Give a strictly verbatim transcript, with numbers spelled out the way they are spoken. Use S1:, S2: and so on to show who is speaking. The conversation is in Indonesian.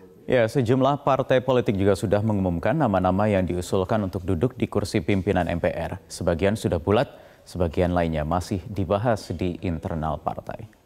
S1: Ya, sejumlah partai politik juga sudah mengumumkan nama-nama yang diusulkan untuk duduk di kursi pimpinan M P R. Sebagian sudah bulat, sebagian lainnya masih dibahas di internal partai.